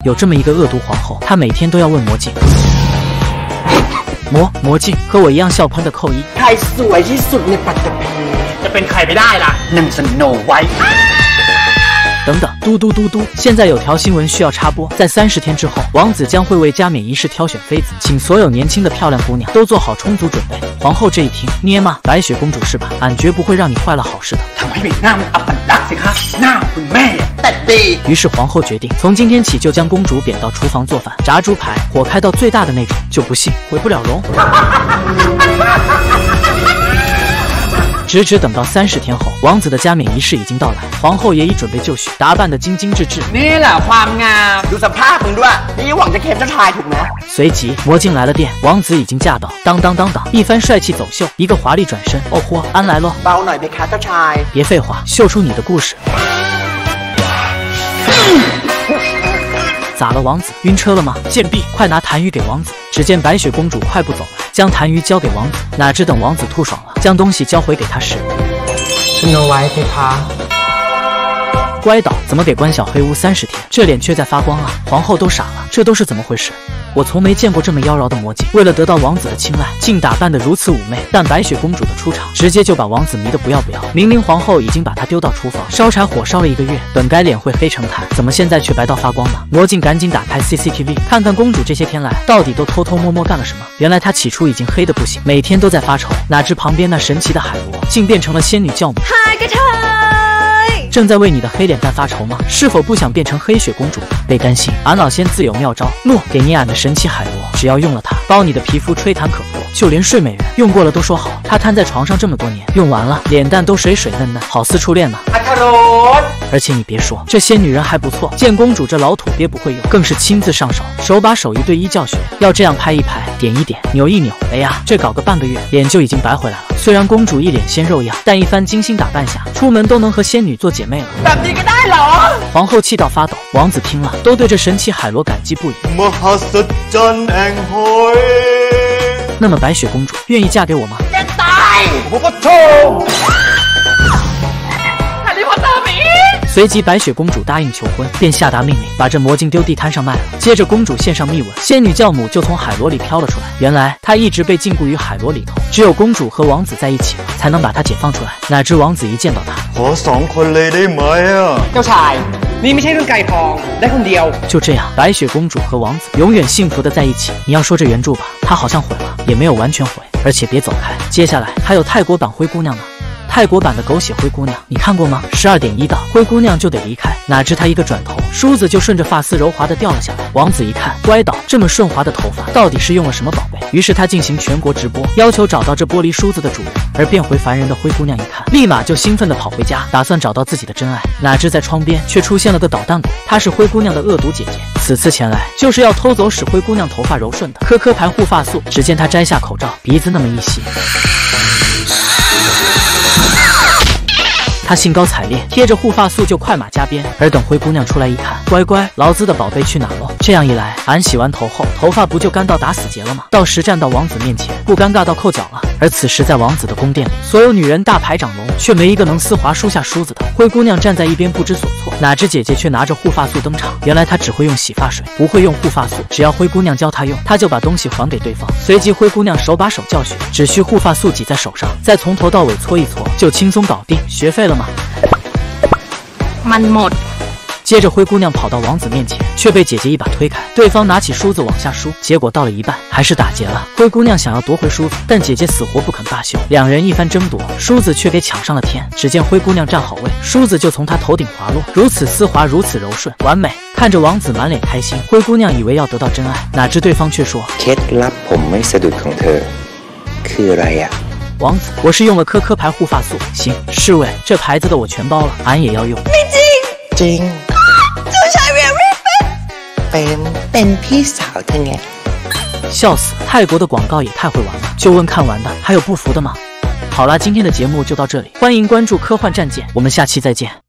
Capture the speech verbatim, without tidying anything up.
有这么一个恶毒皇后，她每天都要问魔镜。 魔魔镜和我一样笑喷的扣一， ใครสวยที่สุดในปัตตภีจะเป็นใครไม่ได้ล่ะนำสโนไวท์等等，嘟嘟嘟嘟！现在有条新闻需要插播，在三十天之后，王子将会为加冕仪式挑选妃子，请所有年轻的漂亮姑娘都做好充足准备。皇后这一听，捏嘛，白雪公主是吧？俺绝不会让你坏了好事的。 ทำให้หน้ามันอับปัดสิคะหน้าคุณแม่แต่ดี。 于是皇后决定，从今天起就将公主贬到厨房做饭，炸猪排，火开到最大的那种，就不信毁不了容。直直等到三十天后，王子的加冕仪式已经到来，皇后也已准备就绪，打扮得精精致致。 นี่แหละความงามดูสภาพมึงด้วยนี่หวังจะเค็มเจ้าชายถูกไหม？ 随即魔镜来了电，王子已经驾到，当当当当，一番帅气走秀，一个华丽转身，哦豁，安来喽！ เบาหน่อยเพคะเจ้าชาย。 别废话，秀出你的故事。咋了，王子晕车了吗？贱婢，快拿痰盂给王子！只见白雪公主快步走来，将痰盂交给王子。哪知等王子吐爽了，将东西交回给他时， สโนไวท์เพคะ。 乖倒，怎么给关小黑屋三十天？这脸却在发光啊！皇后都傻了，这都是怎么回事？我从没见过这么妖娆的魔镜，为了得到王子的青睐，竟打扮得如此妩媚。但白雪公主的出场，直接就把王子迷得不要不要。明明皇后已经把她丢到厨房烧柴火烧了一个月，本该脸会黑成炭，怎么现在却白到发光呢？魔镜赶紧打开 C C T V， 看看公主这些天来到底都偷偷摸摸干了什么。原来她起初已经黑得不行，每天都在发愁，哪知旁边那神奇的海螺，竟变成了仙女教母。嗨个正在为你的黑脸蛋发愁吗？是否不想变成黑雪公主？别担心，俺老仙自有妙招。诺，给你俺的神奇海螺，只要用了它，包你的皮肤吹弹可破，就连睡美人用过了都说好。她瘫在床上这么多年，用完了脸蛋都水水嫩嫩，好似初恋呢。而且你别说，这仙女人还不错，见公主这老土鳖不会用，更是亲自上手，手把手一对一教学，要这样拍一拍，点一点，扭一扭。哎呀，这搞个半个月，脸就已经白回来了。虽然公主一脸鲜肉样，但一番精心打扮下，出门都能和仙女做姐妹了。 แบบนี้ก็ได้เหรอ？ 皇后气到发抖，王子听了都对这神奇海螺感激不已。 มหัศจรรย์แห่งหอย。 那么白雪公主愿意嫁给我吗？ จะตาย我不冲。 随即白雪公主答应求婚，便下达命令，把这魔镜丢地摊上卖了。接着公主献上密吻，仙女教母就从海螺里飘了出来。原来她一直被禁锢于海螺里头，只有公主和王子在一起了，才能把她解放出来。哪知王子一见到她， ขอสองคนเลยได้ไหมอ่ะ？ เจ้าชายนี่ไม่ใช่เรื่องไก่ทองได้คนเดียว。 就这样，白雪公主和王子永远幸福的在一起。你要说这原著吧，它好像毁了，也没有完全毁。而且别走开，接下来还有泰国版灰姑娘呢。 泰国版的狗血灰姑娘，你看过吗？十二点一到，灰姑娘就得离开，哪知她一个转头，梳子就顺着发丝柔滑的掉了下来。王子一看，乖倒，这么顺滑的头发，到底是用了什么宝贝？于是他进行全国直播，要求找到这玻璃梳子的主人。而变回凡人的灰姑娘一看，立马就兴奋地跑回家，打算找到自己的真爱。哪知在窗边却出现了个捣蛋鬼，她是灰姑娘的恶毒姐姐，此次前来就是要偷走使灰姑娘头发柔顺的科科牌护发素。只见她摘下口罩，鼻子那么一吸。 他兴高采烈，贴着护发素就快马加鞭。而等灰姑娘出来一看，乖乖，劳资的宝贝去哪了？这样一来，俺洗完头后，头发不就干到打死结了吗？到时站到王子面前，不尴尬到扣脚了。而此时在王子的宫殿里，所有女人大排长龙，却没一个能丝滑梳下梳子的。灰姑娘站在一边不知所措，哪知姐姐却拿着护发素登场。原来她只会用洗发水，不会用护发素。只要灰姑娘教她用，她就把东西还给对方。随即灰姑娘手把手教学，只需护发素挤在手上，再从头到尾搓一搓，就轻松搞定。学废了吗？ มันหมด。 接着灰姑娘跑到王子面前，却被姐姐一把推开。对方拿起梳子往下梳，结果到了一半还是打结了。灰姑娘想要夺回梳子，但姐姐死活不肯罢休。两人一番争夺，梳子却给抢上了天。只见灰姑娘站好位，梳子就从她头顶滑落，如此丝滑，如此柔顺，完美。看着王子满脸开心，灰姑娘以为要得到真爱，哪知对方却说：“ เคล็ดลับผมไม่สะดุดของเธอคืออะไรอ่ะ？ 王子，我是用了科科牌护发素。行，侍卫，这牌子的我全包了，俺也要用。 ไม่จริงจริงเจ้าชายเวรี่เป็นเป็นเป็นพี่สาวเธอไง笑死！泰国的广告也太会玩了，就问看完的，还有不服的吗？好啦，今天的节目就到这里，欢迎关注科幻战舰，我们下期再见。